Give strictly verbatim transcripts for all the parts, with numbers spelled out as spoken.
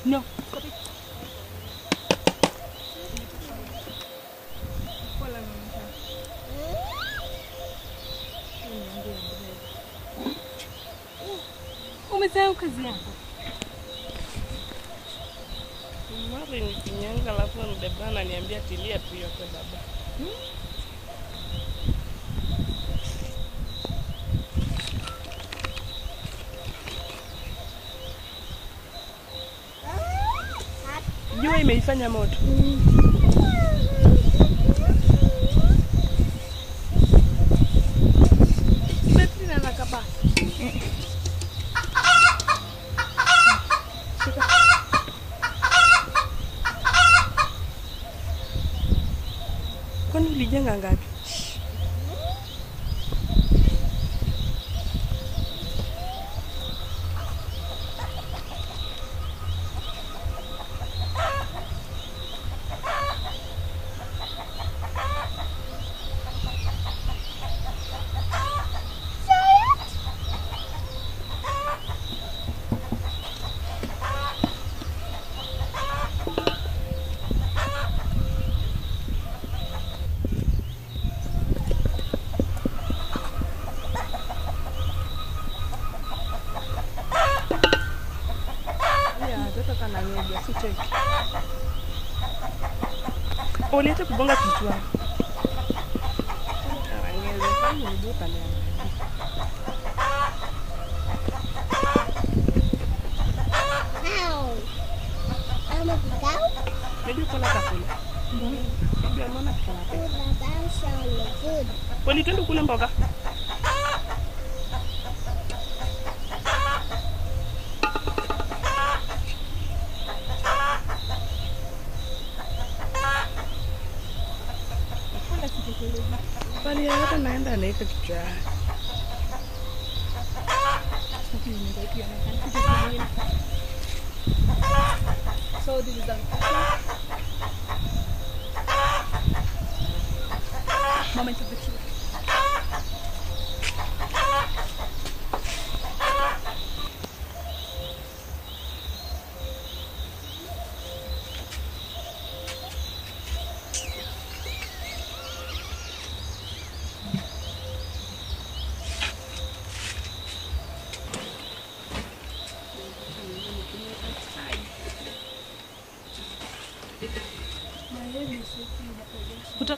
No. Umesahau kazi yako. Mara nikinyanga alafu mbebana niambia tilia tu yote baba. Hmm? Jua imeifanya moto. Betri na nakapa. Kwani ulijenga ngapi? Uliacha kubonga kichwa. Angeze kama nibuka leo. How? Ama kikao? Ndio kuna chakula. Ndio mama tunapika. Tunapasha food. Kwani twende kula mboga? Bali hata naenda naika kichwa. So this is the moment of the truth. Kuta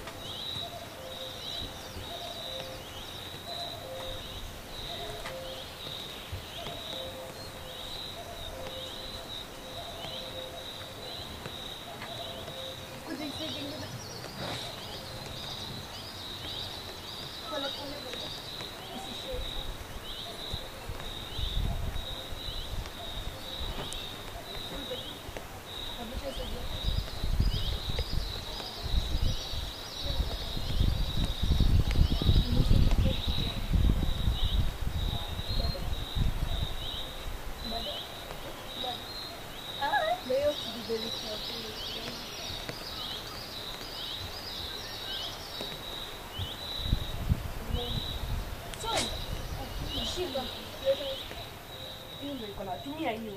tumia hiyo.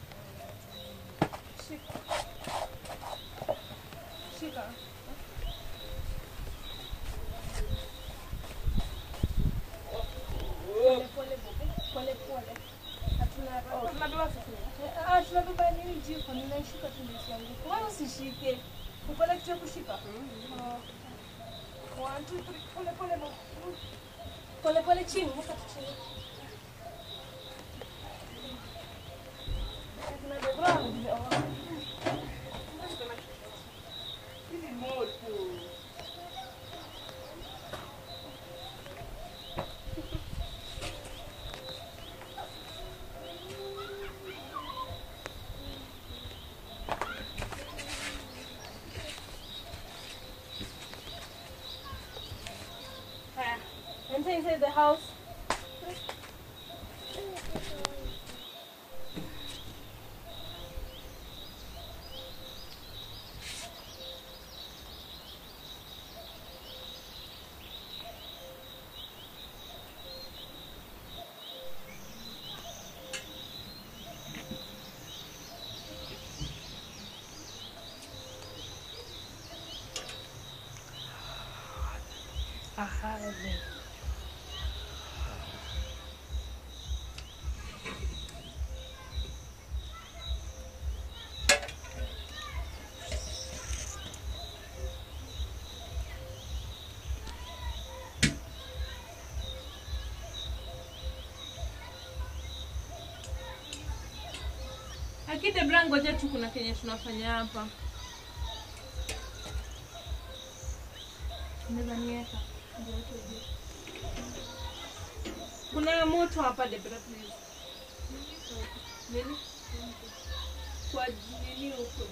Shika. Shika. Pole pole pole pole. Hatuna roho. Tunabeba sufuria. Ah, tunabeba nini jiko? Ninaishika tu nisianguke. Wewe usishike. Upole kitu kushika. One, two, three. Pole pole mo. Pole pole chini, muka chini. Enter inside the house. Akide brango je tu kuna kenye tunafanya hapa. Unaweza niweka. Kuna moto hapa Debra please. Nini? Kwa nini huko?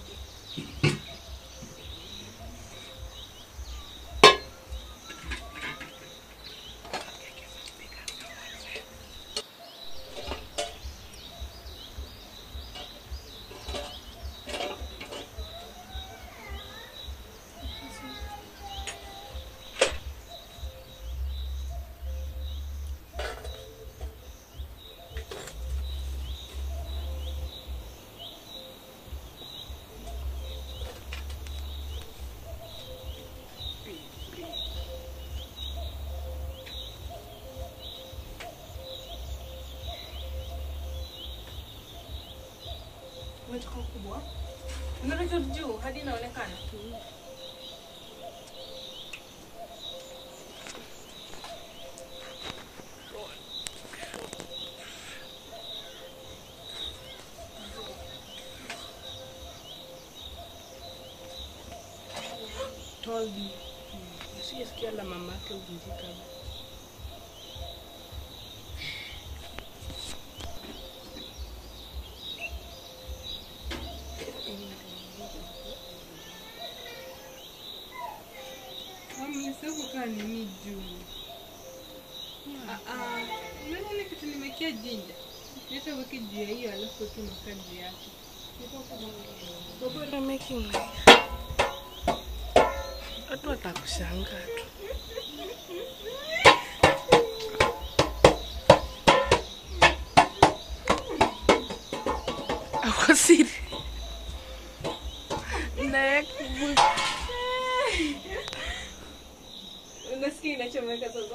Umetoka kubwa. Unataka juu hadi inaonekana. Told you. Usisikia la mamake uvunjika. Ni miju. Ah ah, mimi ni kitu nimekia jinja. Nita wiki jia hiyo alafu wiki makaji yake. Baba making. Watu watakushangaa tu. Ako siri. Na unasikia inachomeka sasa?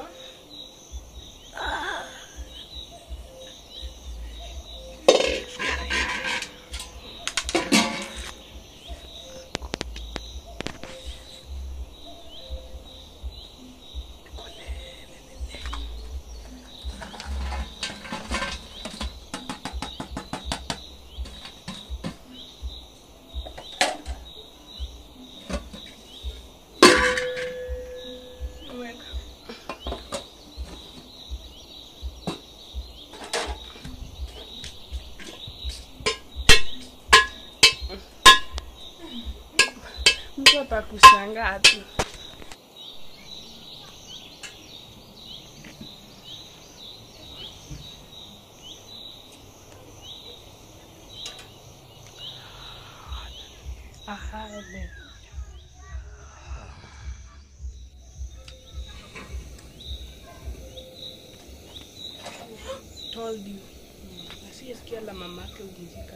mtu atakushangaa tu. Aha, ele. Told you. Asiyesikia la mamake uvunjika.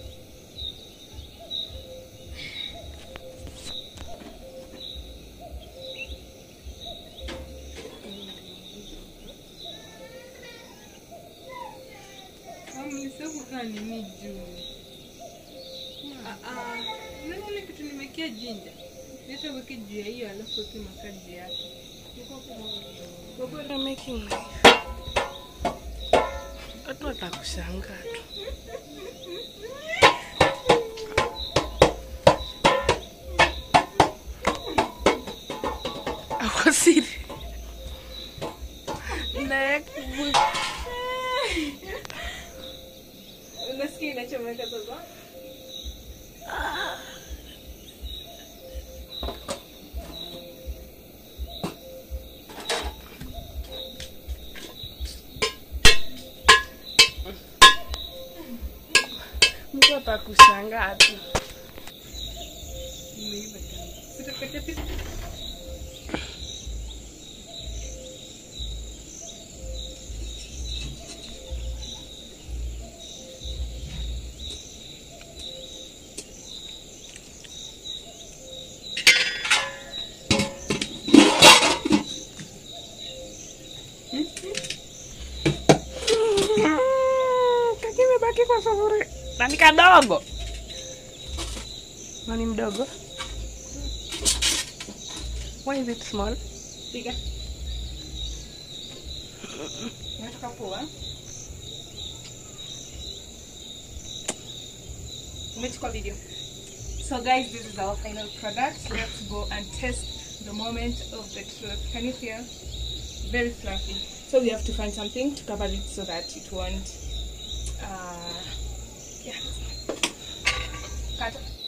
Ni miju. Ah ah, mimi ni kitu nimekia jinja. Nita wiki jia hiyo alafu wiki makaji yake. Baba making. Watu watakushangaa tu. Ako siri. Na unasikia inachomeka sasa? mtu atakushangaa tu. Nimeiba tena. Sitapata pesa. samaki kwa sufuria. Na ni kadogo. Nani mdogo? Why is it small? Bigger. Unataka poa? Umechukua video. So guys, this is our final product. Let's go and test the moment of the truth. Can you feel? Very fluffy. So we have to find something to cover it so that it won't uh yeah. Cut.